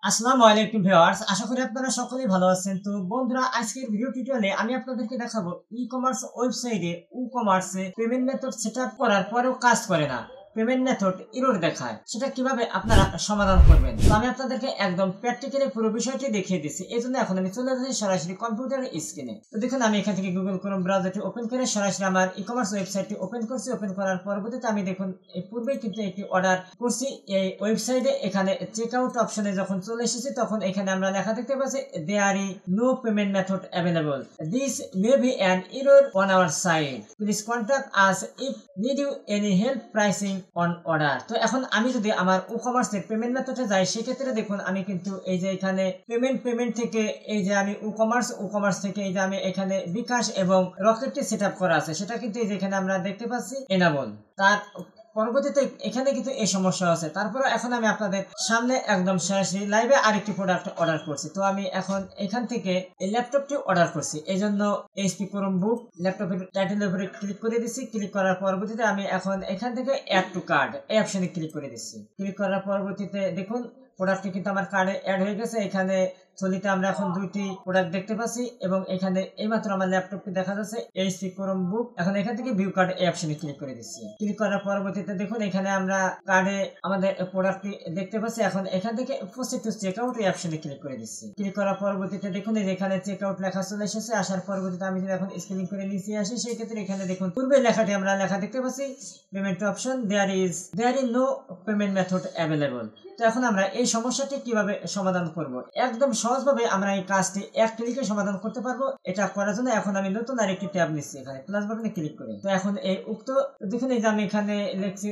আসসালামু আলাইকুম ভিউয়ার্স, আশা করি আপনারা সকলেই ভালো আছেন। তো বন্ধুরা, আজকের ভিডিও টিউটোরিয়ালে আমি আপনাদেরকে দেখাবো ই-কমার্স ওয়েবসাইটে ই-কমার্সে পেমেন্ট মেথড সেটআপ করার পরেও কাজ করে না, পেমেন্ট মেথড এরর দেখায়, সেটা কিভাবে আপনারা সমাধান করবেন। তো আমি আপনাদেরকে একদম প্র্যাকটিক্যালি পুরো বিষয়টি দেখিয়ে দিচ্ছি। এই জন্য এখন আমি চলে যাচ্ছি সরাসরি কম্পিউটারের স্ক্রিনে। তো দেখুন, আমি এখান থেকে গুগল ক্রোম ব্রাউজারটি ওপেন করে সরাসরি আমার ই-কমার্স ওয়েবসাইটটি ওপেন করছি। ওপেন করার পরবর্তীতে আমি দেখুন এই পূর্বেই কিন্তু একটি অর্ডার করছি এই ওয়েবসাইটে। এখানে চেক আউট অপশনে যখন চলে এসেছি তখন এখানে আমরা লেখা দেখতে পাচ্ছি there is no payment method available, this may be an error on our site, please contact us if need you any help pricing on order. তো এখন আমি যদি আমার ই-কমার্সের পেমেন্ট মেথডে যাই, সেক্ষেত্রে দেখুন আমি কিন্তু এই যে এখানে পেমেন্ট থেকে এই যে আমি ই-কমার্স থেকে এই যে আমি এখানে বিকাশ এবং রকেটটি সেট আপ করা আছে, সেটা কিন্তু এই যে এখানে আমরা দেখতে পাচ্ছি এনাবল। তার পরবর্তীতে এখানে কিন্তু এই সমস্যা আছে। তারপরে এখন আমি আপনাদের সামনে একদম সরাসরি লাইভে আরেকটি প্রোডাক্ট অর্ডার করছি। তো আমি এখন এখান থেকে এই ল্যাপটপটি অর্ডার করছি, এই জন্য এইচপি ক্রোমবুক ল্যাপটপের টাইটেলের উপরে ক্লিক করে দিচ্ছি। ক্লিক করার পরবর্তীতে আমি এখন এখান থেকে অ্যাড টু কার্ড এই অপশনে ক্লিক করে দিচ্ছি। ক্লিক করার পরবর্তীতে দেখুন প্রোডাক্টটি কিন্তু আমার কার্ডে অ্যাড হয়ে গেছে। এখানে থলিতে আমরা এখন দুইটি প্রোডাক্ট দেখতে পাচ্ছি এবং এখানে এইমাত্র আমার ল্যাপটপটি দেখা যাচ্ছে এইচপি ক্রোমবুক। এখন এখান থেকে ভিউ কার্ড এই অপশনে ক্লিক করে দিচ্ছি। ক্লিক করার পরবর্তীতে দেখুন এখানে আমরা কার্ডে আমাদের প্রোডাক্টটি দেখতে পাচ্ছি। এখন এখান থেকে প্রসিড টু চেক আউট এই অপশনে ক্লিক করে দিচ্ছি। ক্লিক করার পরবর্তীতে দেখুন এখানে চেক আউট লেখা চলে এসেছে। আসার পরবর্তীতে আমি যদি এখন স্ক্রিন করে নিচে আসি, সেই ক্ষেত্রে এখানে দেখুন পূর্বে লেখাটি আমরা লেখা দেখতে পাচ্ছি payment option there is no payment method available. তো এখন আমরা এই সমস্যাটি কিভাবে সমাধান করব, একদম সহজভাবে আমরা এই কাজটি এক ক্লিকে সমাধান করতে পারবো। এটা করার জন্য এখন আমি নতুন আরেকটি ট্যাব নিচ্ছি, এখানে প্লাস বাটনে ক্লিক করে। তো এখন এই উক্ত দেখুন এই যে আমি এখানে লিখছি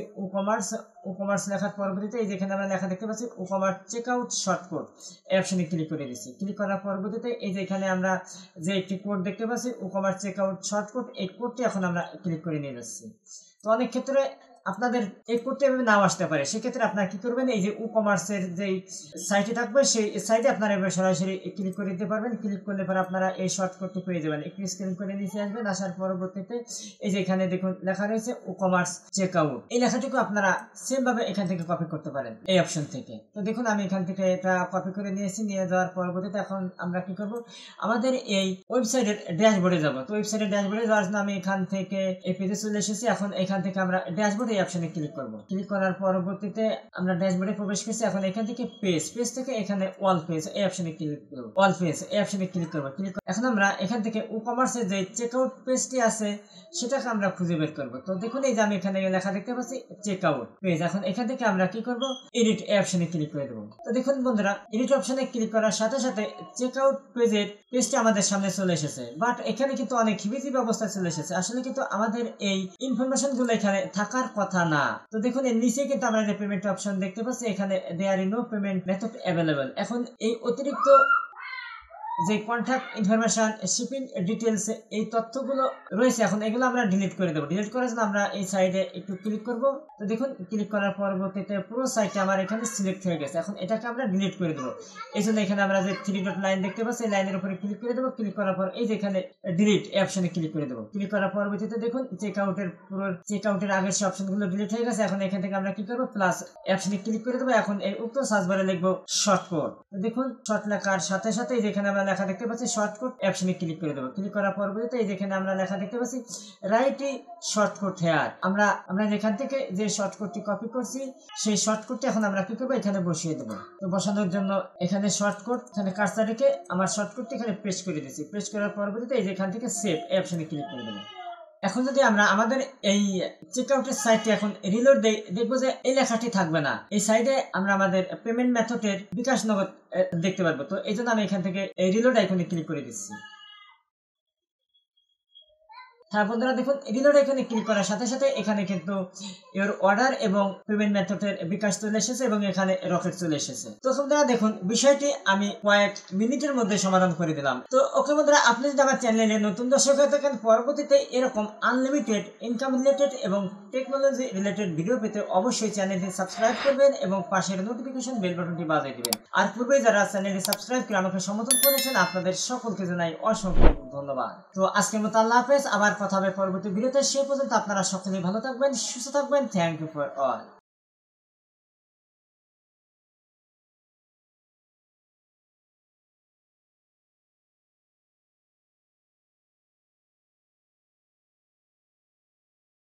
ই-কমার্স লেখার পরবর্তীতে এই যে এখানে আমরা লেখা দেখতে পাচ্ছি ই-কমার্স চেক আউট শর্টকাট এই অপশনে ক্লিক করে দিচ্ছি। ক্লিক করার পরবর্তীতে এই যে এখানে আমরা যে একটি কোড দেখতে পাচ্ছি ই-কমার্স চেক আউট শর্টকাট, এই কোডটি এখন আমরা ক্লিক করে নিয়ে যাচ্ছি। তো অনেক ক্ষেত্রে আপনাদের এই কোডটি এভাবে নাও আসতে পারে, সেক্ষেত্রে আপনারা কি করবেন, এই যে ই-কমার্সের যে সাইটে থাকবে সেই সাইটে আপনারা এবার সরাসরি ক্লিক করে দিতে পারবেন। ক্লিক করলে পরে আপনারা এই শর্টকাটটি পেয়ে যাবেন। একটু স্ক্রিন করে নিচে আসবেন। আসার পরবর্তীতে এই যে এখানে দেখুন লেখা রয়েছে ই-কমার্স চেক আউট, এই লেখাটিকে আপনারা সেম ভাবে এখান থেকে কপি করতে পারেন এই অপশন থেকে। তো দেখুন আমি এখান থেকে এটা কপি করে নিয়েছি। নিয়ে যাওয়ার পরবর্তীতে এখন আমরা কি করব, আমাদের এই ওয়েবসাইটের ড্যাশবোর্ডে যাব। তো ওয়েবসাইটের ড্যাশবোর্ডে যাওয়ার জন্য আমি এখান থেকে এই পেজে চলে এসেছি। এখন এখান থেকে আমরা ড্যাশবোর্ড এই অপশনে ক্লিক করব। ক্লিক করার পরবর্তীতে আমরা ড্যাশবোর্ডে প্রবেশ করছি। এখন এখান থেকে পেজ থেকে এখানে অল পেজ এই অপশনে ক্লিক করব। অল পেজ এই অপশনে ক্লিক করব। এখন আমরা এখান থেকে ই-কমার্সের যে চেকআউট পেজটি আছে সেটাকে আমরা খুঁজে বের করব। তো দেখুন এই যে আমি এখানে লেখা দেখতে পাচ্ছি চেকআউট পেজ। এখন এখান থেকে আমরা কি করব, এডিট এই অপশনে ক্লিক করে দেব। তো দেখুন বন্ধুরা, এডিট অপশনে ক্লিক করার সাথে সাথে চেকআউট পেজটি আমাদের সামনে চলে এসেছে। বাট এখানে কিন্তু অনেক হিবিজিবি অবস্থায় চলে এসেছে। আসলে কিন্তু আমাদের এই ইনফরমেশন গুলো এখানে থাকার কথা না। তো দেখুন এর নিচে কিন্তু আমরা যে পেমেন্ট অপশন দেখতে পাচ্ছি এখানে there is no payment method available. এখন এই অতিরিক্ত যে কন্ট্যাক্ট ইনফরমেশন, শিপিং ডিটেলস, এই তথ্যগুলো রয়েছে এখন এগুলো আমরা ডিলিট করে দেবো। ডিলিট করার জন্য আমরা এই সাইডে একটু ক্লিক করব। তো দেখুন ক্লিক করার পরবর্তীতে পুরো সাইটটা আমার এখানে সিলেক্ট হয়ে গেছে। এখন এটাকে আমরা ডিলিট করে দেবো। এই জন্য এখানে আমরা যে 3 ডট লাইন দেখতে পাচ্ছি এই লাইনের উপরে ক্লিক করে দেবো। ক্লিক করার পর এই যে এখানে ডিলিট এই অপশনে ক্লিক করে দেবো। ক্লিক করার পরবর্তীতে দেখুন চেকআউটের আগের সব অপশনগুলো ডিলিট হয়ে গেছে। এখন এখান থেকে আমরা কি করবো, প্লাস অপশনে ক্লিক করে দেবো। এখন এই উক্ত সার্চ বারে লিখবো শর্টকাট। দেখুন শর্ট লেখার সাথে সাথে যেখানে আমরা লেখা দেখতে পাচ্ছি শর্টকাট অপশনে ক্লিক করে দেবো। ক্লিক করার পরবর্তীতে এই যেখানে আমরা লেখা দেখতে পাচ্ছি রাইট শর্টকাট হেয়ার, আমরা যেখান থেকে যে শর্টকাটটি কপি করছি সেই শর্টকাটটি এখন আমরা কি করবো, এখানে বসিয়ে দেবো। তো বসানোর জন্য এখানে শর্টকাট, এখানে কার্সর রেখে আমার শর্টকাটটি এখানে প্রেস করে দিচ্ছি। প্রেস করার পরবর্তীতে এই যেখান থেকে সেভ এই অপশনে ক্লিক করে দেবো। এখন যদি আমরা আমাদের এই চেকআউটের সাইটে এখন রিলোড দেই, দেখবো যে এই লেখাটি থাকবে না। এই সাইডে আমরা আমাদের পেমেন্ট মেথডের বিকাশ নগদ দেখতে পারবো। তো এই জন্য আমি এখান থেকে এই রিলোড আইকনে ক্লিক করে দিচ্ছি। হ্যাঁ বন্ধুরা, দেখুন রিলোড আইকনে ক্লিক করার সাথে সাথে এখানে কিন্তু এর অর্ডার এবং পেমেন্ট মেথডের বিকাশ চলে এসেছে এবং এখানে রকেট চলে এসেছে। তো বন্ধুরা দেখুন বিষয়টি আমি কয়েক মিনিটের মধ্যে সমাধান করে দিলাম। তো ওকে বন্ধুরা, আপনি যদি আমার চ্যানেলে নতুন দর্শক হয়ে থাকেন, পরবর্তীতে এরকম আনলিমিটেড ইনকাম রিলেটেড এবং টেকনোলজি রিলেটেড ভিডিও পেতে অবশ্যই চ্যানেলটি সাবস্ক্রাইব করবেন এবং পাশের নোটিফিকেশন বেল বাটনটি বাজিয়ে দিবেন। আর পূর্বে যারা চ্যানেলটি সাবস্ক্রাইব করে আমাকে সমর্থন করেছেন আপনাদের সকলকে জানাই অসংখ্য ধন্যবাদ। তো আজকের মতো আল্লাহ হাফেজ, আবার কথা হবে পরবর্তী ভিডিওতে। সে পর্যন্ত আপনারা সকলেই ভালো থাকবেন, সুস্থ থাকবেন। Thank you for all.